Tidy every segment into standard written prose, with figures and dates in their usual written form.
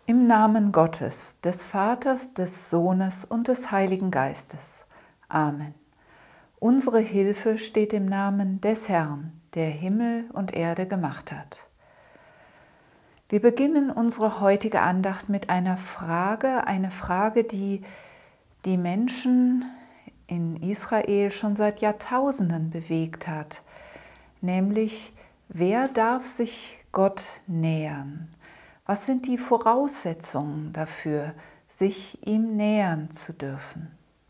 Im Namen Gottes, des Vaters, des Sohnes und des Heiligen Geistes. Amen. Unsere Hilfe steht im Namen des Herrn, der Himmel und Erde gemacht hat. Wir beginnen unsere heutige Andacht mit einer Frage, die die Menschen in Israel schon seit Jahrtausenden bewegt hat, nämlich: Wer darf sich Gott nähern? Was sind die Voraussetzungen dafür, sich ihm nähern zu dürfen?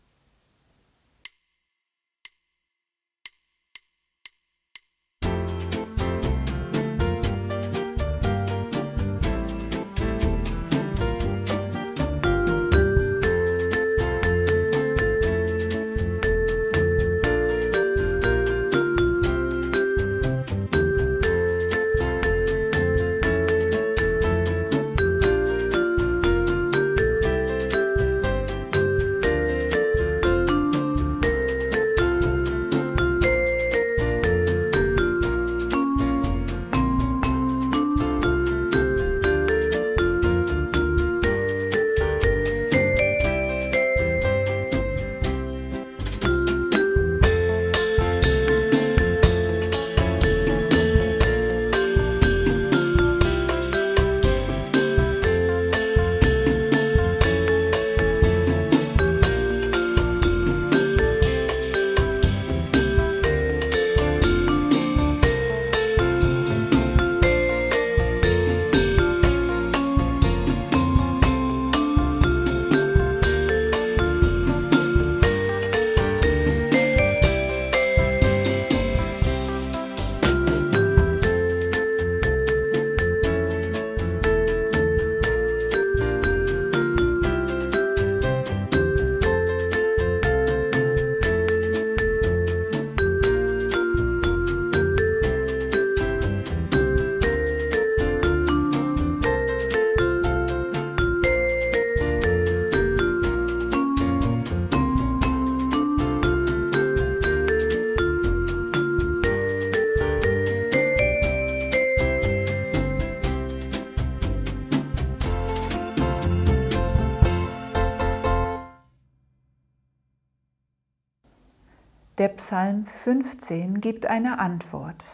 Der Psalm 15 gibt eine Antwort.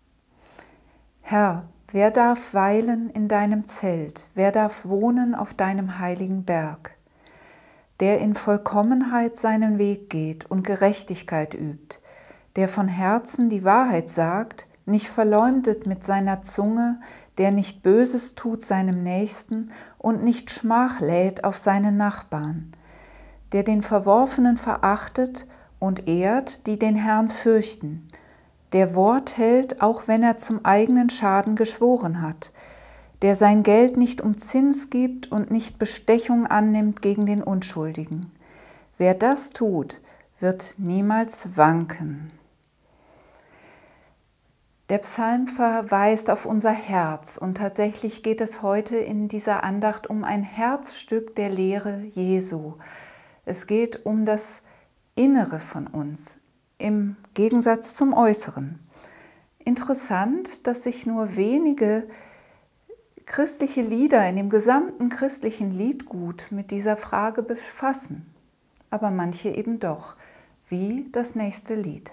Herr, wer darf weilen in deinem Zelt? Wer darf wohnen auf deinem heiligen Berg? Der in Vollkommenheit seinen Weg geht und Gerechtigkeit übt, der von Herzen die Wahrheit sagt, nicht verleumdet mit seiner Zunge, der nicht Böses tut seinem Nächsten und nicht Schmach lädt auf seinen Nachbarn, der den Verworfenen verachtet und ehrt, die den Herrn fürchten, der Wort hält, auch wenn er zum eigenen Schaden geschworen hat, der sein Geld nicht um Zins gibt und nicht Bestechung annimmt gegen den Unschuldigen. Wer das tut, wird niemals wanken. Der Psalm verweist auf unser Herz und tatsächlich geht es heute in dieser Andacht um ein Herzstück der Lehre Jesu. Es geht um das Innere von uns, im Gegensatz zum Äußeren. Interessant, dass sich nur wenige christliche Lieder in dem gesamten christlichen Liedgut mit dieser Frage befassen, aber manche eben doch, wie das nächste Lied.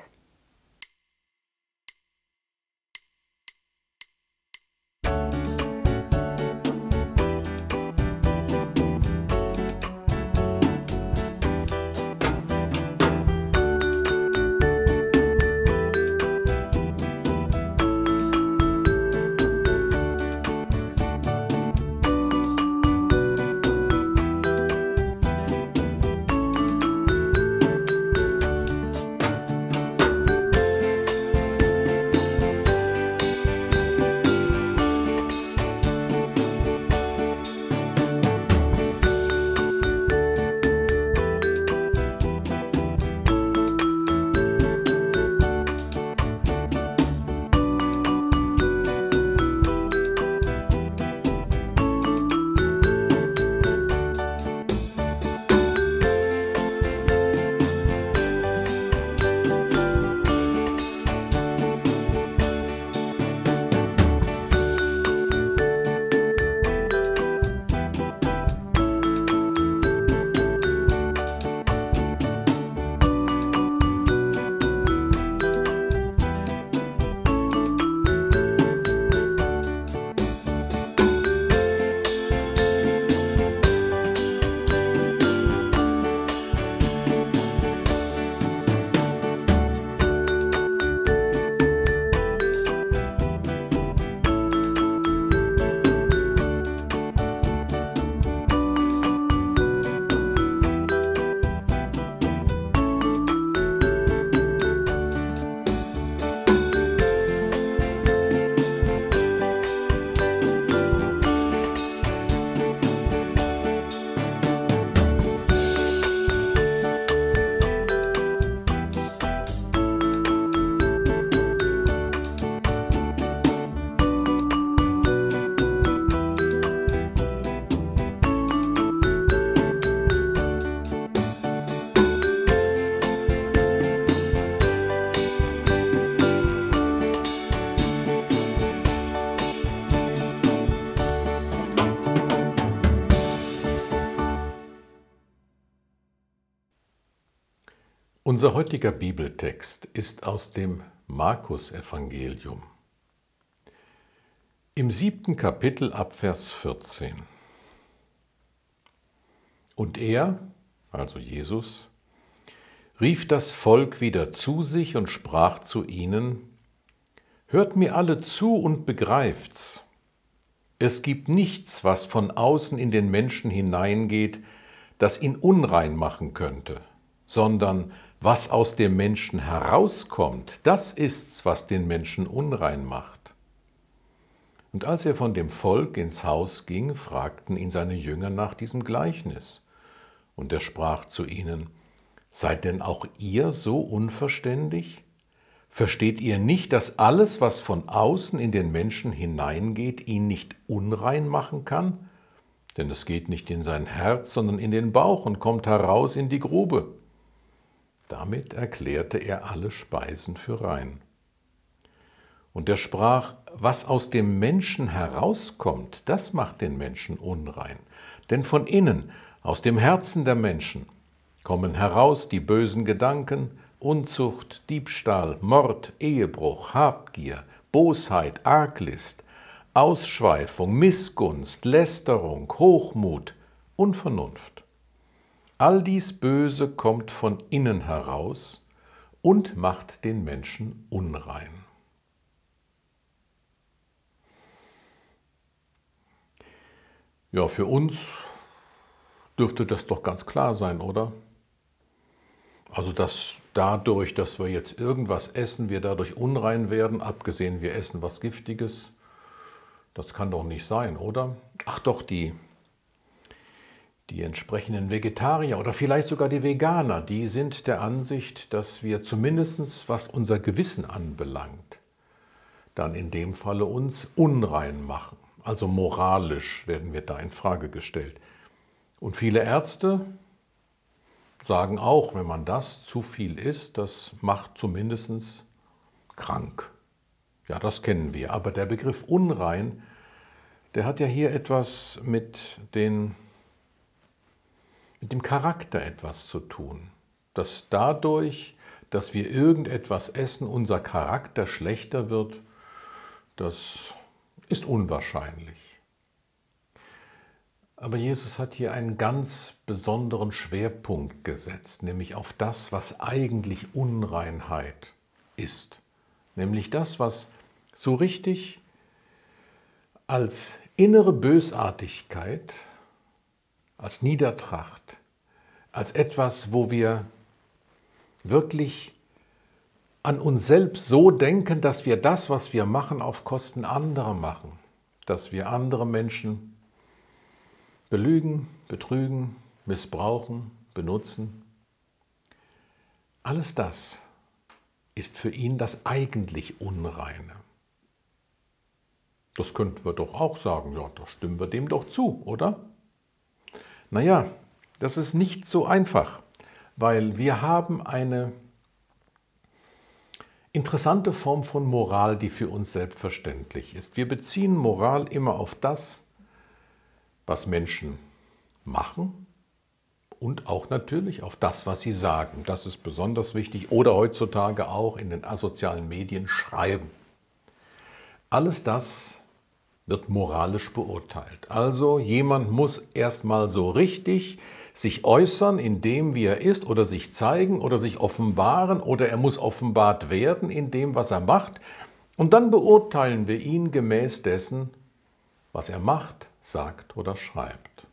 Unser heutiger Bibeltext ist aus dem Markus-Evangelium. Im 7. Kapitel ab Vers 14. Und er, also Jesus, rief das Volk wieder zu sich und sprach zu ihnen: Hört mir alle zu und begreift's. Es gibt nichts, was von außen in den Menschen hineingeht, das ihn unrein machen könnte, sondern was aus dem Menschen herauskommt, das ist's, was den Menschen unrein macht. Und als er von dem Volk ins Haus ging, fragten ihn seine Jünger nach diesem Gleichnis. Und er sprach zu ihnen: Seid denn auch ihr so unverständig? Versteht ihr nicht, dass alles, was von außen in den Menschen hineingeht, ihn nicht unrein machen kann? Denn es geht nicht in sein Herz, sondern in den Bauch und kommt heraus in die Grube. Damit erklärte er alle Speisen für rein. Und er sprach: Was aus dem Menschen herauskommt, das macht den Menschen unrein. Denn von innen, aus dem Herzen der Menschen, kommen heraus die bösen Gedanken, Unzucht, Diebstahl, Mord, Ehebruch, Habgier, Bosheit, Arglist, Ausschweifung, Missgunst, Lästerung, Hochmut, Unvernunft. All dies Böse kommt von innen heraus und macht den Menschen unrein. Ja, für uns dürfte das doch ganz klar sein, oder? Also, dass dadurch, dass wir jetzt irgendwas essen, wir dadurch unrein werden, abgesehen wir essen was Giftiges, das kann doch nicht sein, oder? Ach doch, die entsprechenden Vegetarier oder vielleicht sogar die Veganer, die sind der Ansicht, dass wir zumindest, was unser Gewissen anbelangt, dann in dem Falle uns unrein machen. Also moralisch werden wir da in Frage gestellt. Und viele Ärzte sagen auch, wenn man das zu viel isst, das macht zumindest krank. Ja, das kennen wir. Aber der Begriff unrein, der hat ja hier etwas mit dem Charakter etwas zu tun. Dass dadurch, dass wir irgendetwas essen, unser Charakter schlechter wird, das ist unwahrscheinlich. Aber Jesus hat hier einen ganz besonderen Schwerpunkt gesetzt, nämlich auf das, was eigentlich Unreinheit ist. Nämlich das, was so richtig als innere Bösartigkeit, als Niedertracht, als etwas, wo wir wirklich an uns selbst so denken, dass wir das, was wir machen, auf Kosten anderer machen, dass wir andere Menschen belügen, betrügen, missbrauchen, benutzen. Alles das ist für ihn das eigentlich Unreine. Das könnten wir doch auch sagen, ja, da stimmen wir dem doch zu, oder? Naja, das ist nicht so einfach, weil wir haben eine interessante Form von Moral, die für uns selbstverständlich ist. Wir beziehen Moral immer auf das, was Menschen machen und auch natürlich auf das, was sie sagen. Das ist besonders wichtig. Oder heutzutage auch in den sozialen Medien schreiben. Alles das wird moralisch beurteilt. Also jemand muss erstmal so richtig sich äußern in dem, wie er ist, oder sich zeigen oder sich offenbaren, oder er muss offenbart werden in dem, was er macht. Und dann beurteilen wir ihn gemäß dessen, was er macht, sagt oder schreibt.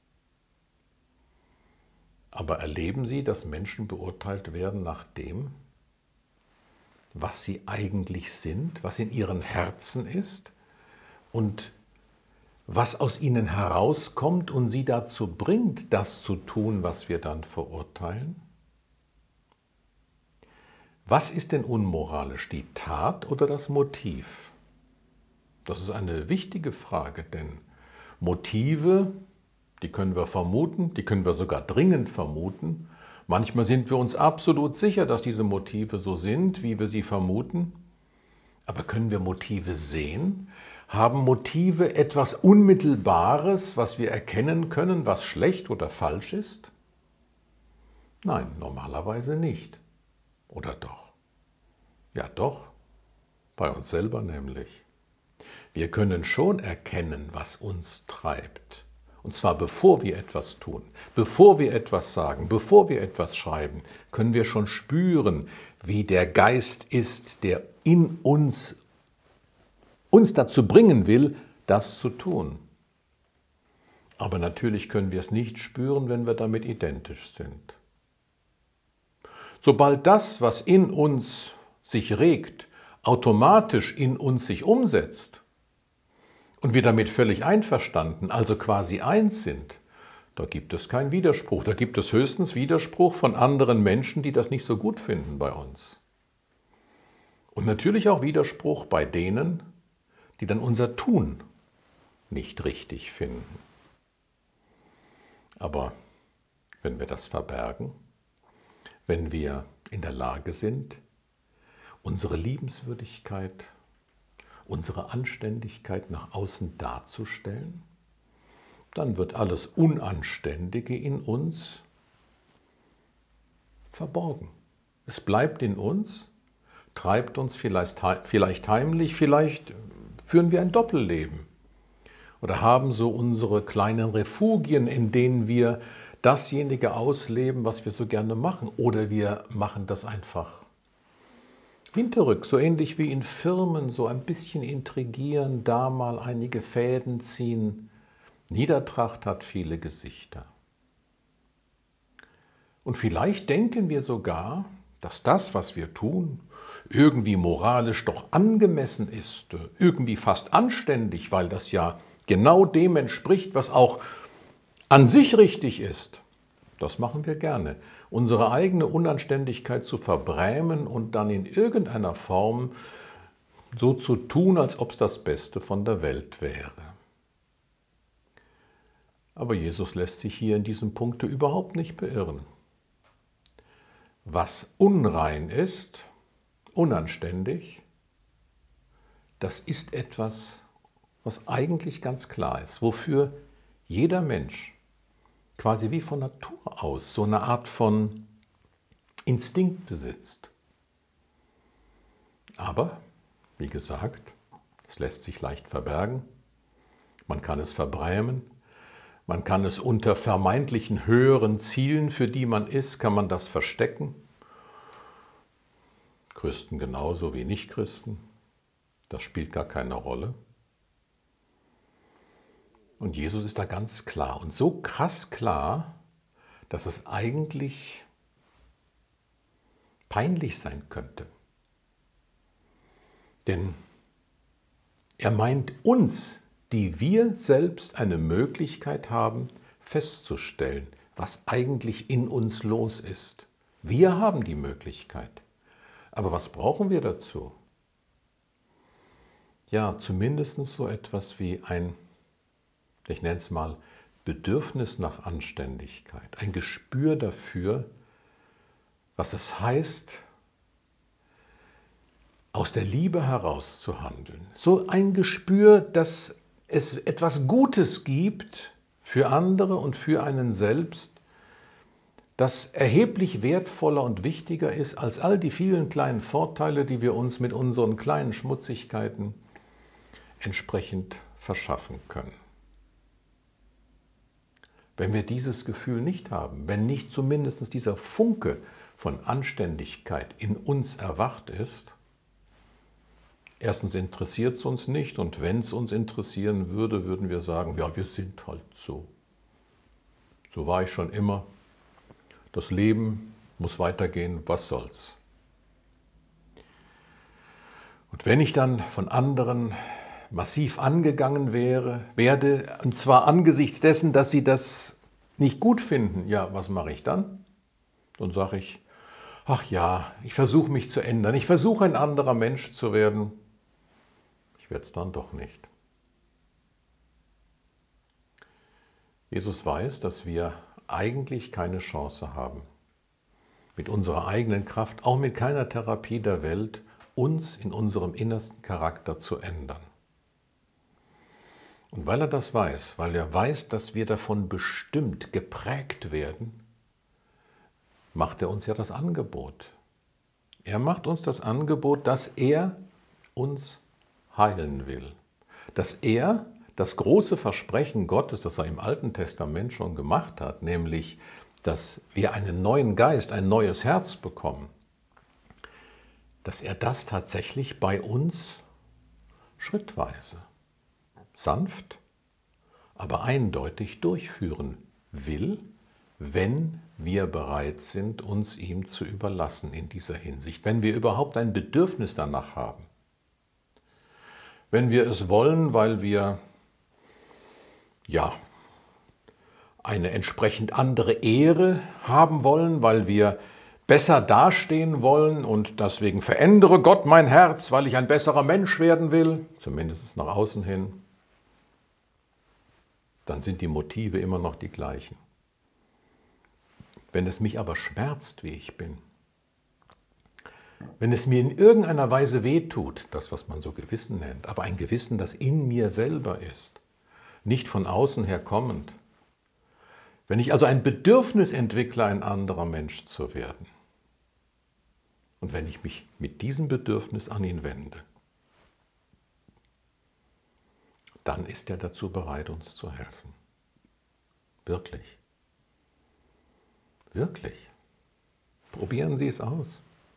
Aber erleben Sie, dass Menschen beurteilt werden nach dem, was sie eigentlich sind, was in ihren Herzen ist und was aus ihnen herauskommt und sie dazu bringt, das zu tun, was wir dann verurteilen? Was ist denn unmoralisch, die Tat oder das Motiv? Das ist eine wichtige Frage, denn Motive, die können wir vermuten, die können wir sogar dringend vermuten. Manchmal sind wir uns absolut sicher, dass diese Motive so sind, wie wir sie vermuten. Aber können wir Motive sehen? Haben Motive etwas Unmittelbares, was wir erkennen können, was schlecht oder falsch ist? Nein, normalerweise nicht. Oder doch? Ja doch, bei uns selber nämlich. Wir können schon erkennen, was uns treibt. Und zwar bevor wir etwas tun, bevor wir etwas sagen, bevor wir etwas schreiben, können wir schon spüren, wie der Geist ist, der in uns dazu bringen will, das zu tun. Aber natürlich können wir es nicht spüren, wenn wir damit identisch sind. Sobald das, was in uns sich regt, automatisch in uns sich umsetzt und wir damit völlig einverstanden, also quasi eins sind, da gibt es keinen Widerspruch. Da gibt es höchstens Widerspruch von anderen Menschen, die das nicht so gut finden bei uns. Und natürlich auch Widerspruch bei denen, die dann unser Tun nicht richtig finden. Aber wenn wir das verbergen, wenn wir in der Lage sind, unsere Liebenswürdigkeit, unsere Anständigkeit nach außen darzustellen, dann wird alles Unanständige in uns verborgen. Es bleibt in uns, treibt uns vielleicht heimlich, vielleicht führen wir ein Doppelleben oder haben so unsere kleinen Refugien, in denen wir dasjenige ausleben, was wir so gerne machen, oder wir machen das einfach hinterrück, so ähnlich wie in Firmen, so ein bisschen intrigieren, da mal einige Fäden ziehen. Niedertracht hat viele Gesichter. Und vielleicht denken wir sogar, dass das, was wir tun, irgendwie moralisch doch angemessen ist, irgendwie fast anständig, weil das ja genau dem entspricht, was auch an sich richtig ist. Das machen wir gerne. Unsere eigene Unanständigkeit zu verbrämen und dann in irgendeiner Form so zu tun, als ob es das Beste von der Welt wäre. Aber Jesus lässt sich hier in diesem Punkt überhaupt nicht beirren. Was unrein ist, unanständig, das ist etwas, was eigentlich ganz klar ist, wofür jeder Mensch quasi wie von Natur aus so eine Art von Instinkt besitzt. Aber, wie gesagt, es lässt sich leicht verbergen, man kann es verbrämen, man kann es unter vermeintlichen höheren Zielen, für die man ist, kann man das verstecken. Christen genauso wie Nichtchristen, das spielt gar keine Rolle. Und Jesus ist da ganz klar und so krass klar, dass es eigentlich peinlich sein könnte. Denn er meint uns, die wir selbst eine Möglichkeit haben, festzustellen, was eigentlich in uns los ist. Wir haben die Möglichkeit. Aber was brauchen wir dazu? Ja, zumindest so etwas wie ein, ich nenne es mal, Bedürfnis nach Anständigkeit, ein Gespür dafür, was es heißt, aus der Liebe heraus zu handeln. So ein Gespür, dass es etwas Gutes gibt für andere und für einen selbst, das erheblich wertvoller und wichtiger ist als all die vielen kleinen Vorteile, die wir uns mit unseren kleinen Schmutzigkeiten entsprechend verschaffen können. Wenn wir dieses Gefühl nicht haben, wenn nicht zumindest dieser Funke von Anständigkeit in uns erwacht ist, erstens interessiert es uns nicht und wenn es uns interessieren würde, würden wir sagen, ja, wir sind halt so. So war ich schon immer. Das Leben muss weitergehen, was soll's. Und wenn ich dann von anderen massiv angegangen werde, und zwar angesichts dessen, dass sie das nicht gut finden, ja, was mache ich dann? Dann sage ich, ach ja, ich versuche mich zu ändern, ich versuche ein anderer Mensch zu werden. Ich werde es dann doch nicht. Jesus weiß, dass wir eigentlich keine Chance haben, mit unserer eigenen Kraft, auch mit keiner Therapie der Welt, uns in unserem innersten Charakter zu ändern. Und weil er das weiß, weil er weiß, dass wir davon bestimmt geprägt werden, macht er uns ja das Angebot. Er macht uns das Angebot, dass er uns heilen will. Dass er das große Versprechen Gottes, das er im Alten Testament schon gemacht hat, nämlich, dass wir einen neuen Geist, ein neues Herz bekommen, dass er das tatsächlich bei uns schrittweise, sanft, aber eindeutig durchführen will, wenn wir bereit sind, uns ihm zu überlassen in dieser Hinsicht, wenn wir überhaupt ein Bedürfnis danach haben. Wenn wir es wollen, weil wir eine entsprechend andere Ehre haben wollen, weil wir besser dastehen wollen und deswegen verändere Gott mein Herz, weil ich ein besserer Mensch werden will, zumindest nach außen hin, dann sind die Motive immer noch die gleichen. Wenn es mich aber schmerzt, wie ich bin, wenn es mir in irgendeiner Weise wehtut, das, was man so Gewissen nennt, aber ein Gewissen, das in mir selber ist, nicht von außen her kommend, wenn ich also ein Bedürfnis entwickle, ein anderer Mensch zu werden, und wenn ich mich mit diesem Bedürfnis an ihn wende, dann ist er dazu bereit, uns zu helfen. Wirklich. Wirklich. Probieren Sie es aus.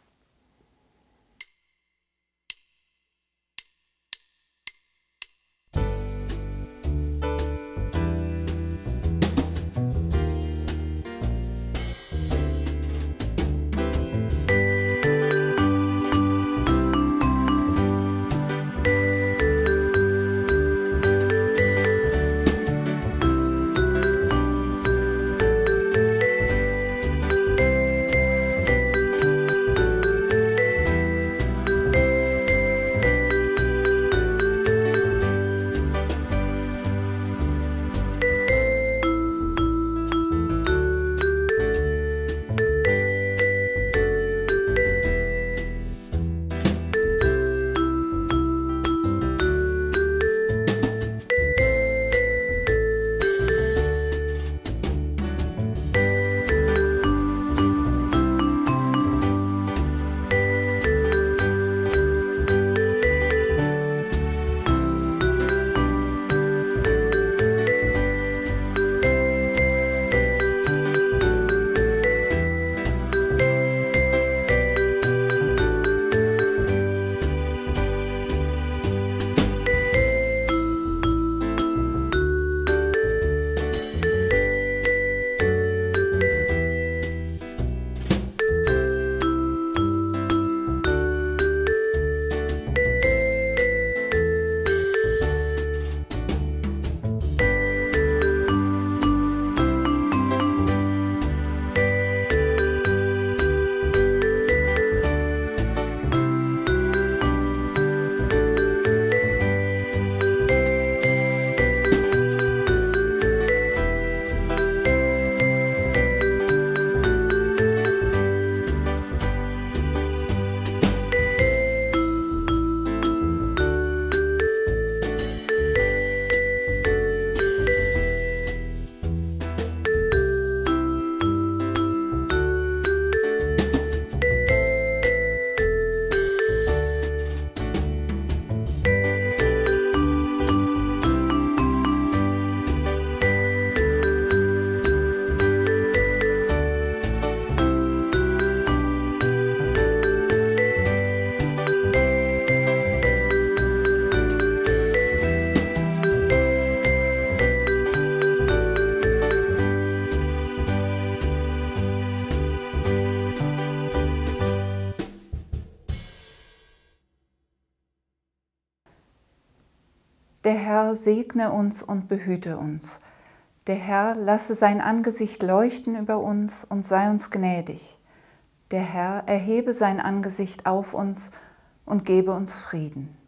Der Herr segne uns und behüte uns. Der Herr lasse sein Angesicht leuchten über uns und sei uns gnädig. Der Herr erhebe sein Angesicht auf uns und gebe uns Frieden.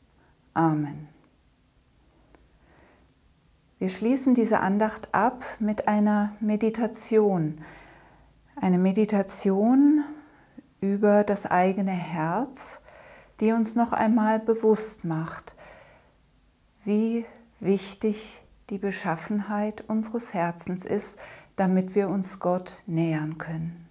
Amen. Wir schließen diese Andacht ab mit einer Meditation. Eine Meditation über das eigene Herz, die uns noch einmal bewusst macht, wie wichtig die Beschaffenheit unseres Herzens ist, damit wir uns Gott nähern können.